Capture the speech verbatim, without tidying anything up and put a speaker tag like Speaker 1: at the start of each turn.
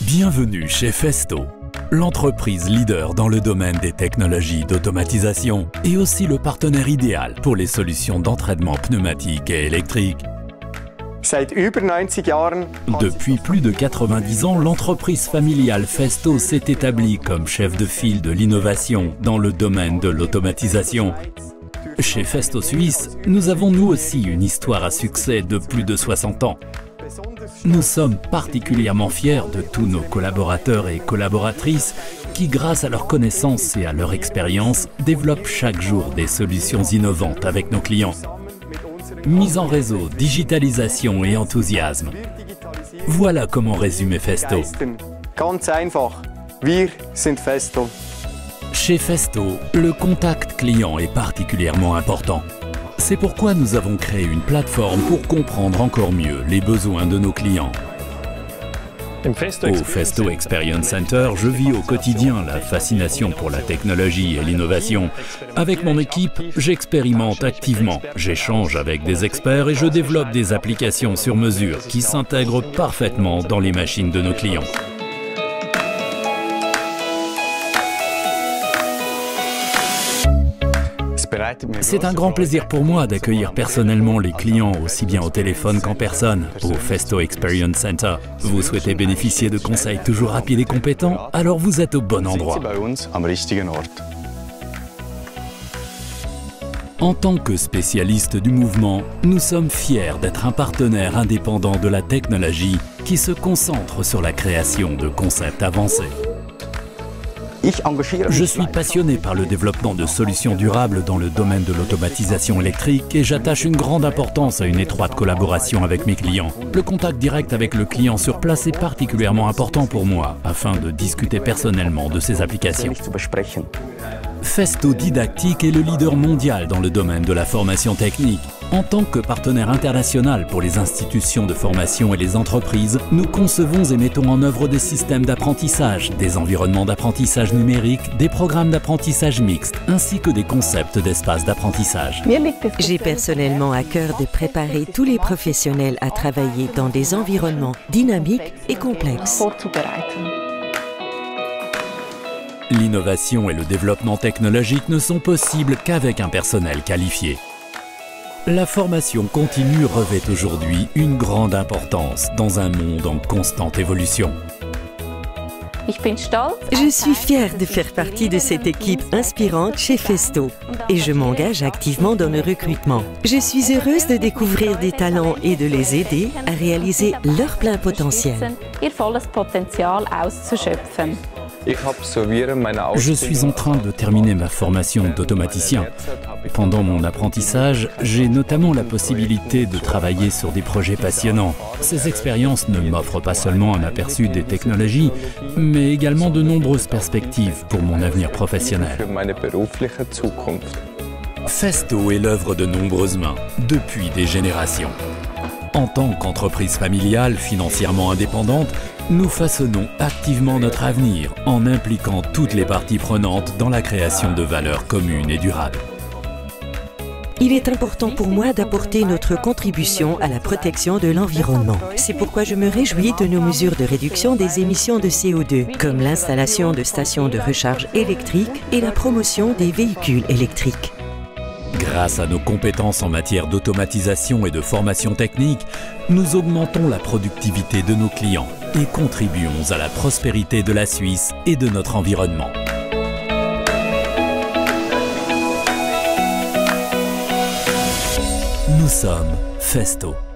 Speaker 1: Bienvenue chez Festo, l'entreprise leader dans le domaine des technologies d'automatisation et aussi le partenaire idéal pour les solutions d'entraînement pneumatique et électrique. Depuis plus de quatre-vingt-dix ans, l'entreprise familiale Festo s'est établie comme chef de file de l'innovation dans le domaine de l'automatisation. Chez Festo Suisse, nous avons nous aussi une histoire à succès de plus de soixante ans. Nous sommes particulièrement fiers de tous nos collaborateurs et collaboratrices qui, grâce à leurs connaissances et à leur expérience, développent chaque jour des solutions innovantes avec nos clients. Mise en réseau, digitalisation et enthousiasme. Voilà comment résumer Festo.
Speaker 2: Ganz einfach. Wir sind Festo.
Speaker 1: Chez Festo, le contact client est particulièrement important. C'est pourquoi nous avons créé une plateforme pour comprendre encore mieux les besoins de nos clients. Au Festo Experience Center, je vis au quotidien la fascination pour la technologie et l'innovation. Avec mon équipe, j'expérimente activement, j'échange avec des experts et je développe des applications sur mesure qui s'intègrent parfaitement dans les machines de nos clients. C'est un grand plaisir pour moi d'accueillir personnellement les clients aussi bien au téléphone qu'en personne au Festo Experience Center. Vous souhaitez bénéficier de conseils toujours rapides et compétents? Alors vous êtes au bon endroit. En tant que spécialiste du mouvement, nous sommes fiers d'être un partenaire indépendant de la technologie qui se concentre sur la création de concepts avancés. Je suis passionné par le développement de solutions durables dans le domaine de l'automatisation électrique et j'attache une grande importance à une étroite collaboration avec mes clients. Le contact direct avec le client sur place est particulièrement important pour moi afin de discuter personnellement de ses applications. Festo Didactique est le leader mondial dans le domaine de la formation technique. En tant que partenaire international pour les institutions de formation et les entreprises, nous concevons et mettons en œuvre des systèmes d'apprentissage, des environnements d'apprentissage numérique, des programmes d'apprentissage mixte, ainsi que des concepts d'espace d'apprentissage.
Speaker 3: J'ai personnellement à cœur de préparer tous les professionnels à travailler dans des environnements dynamiques et complexes.
Speaker 1: L'innovation et le développement technologique ne sont possibles qu'avec un personnel qualifié. La formation continue revêt aujourd'hui une grande importance dans un monde en constante évolution.
Speaker 3: Je suis fière de faire partie de cette équipe inspirante chez Festo et je m'engage activement dans le recrutement. Je suis heureuse de découvrir des talents et de les aider à réaliser leur plein potentiel.
Speaker 1: Je suis en train de terminer ma formation d'automaticien. Pendant mon apprentissage, j'ai notamment la possibilité de travailler sur des projets passionnants. Ces expériences ne m'offrent pas seulement un aperçu des technologies, mais également de nombreuses perspectives pour mon avenir professionnel. Festo est l'œuvre de nombreuses mains, depuis des générations. En tant qu'entreprise familiale financièrement indépendante, nous façonnons activement notre avenir en impliquant toutes les parties prenantes dans la création de valeurs communes et durables.
Speaker 3: Il est important pour moi d'apporter notre contribution à la protection de l'environnement. C'est pourquoi je me réjouis de nos mesures de réduction des émissions de C O deux, comme l'installation de stations de recharge électriques et la promotion des véhicules électriques.
Speaker 1: Grâce à nos compétences en matière d'automatisation et de formation technique, nous augmentons la productivité de nos clients et contribuons à la prospérité de la Suisse et de notre environnement. Nous sommes Festo.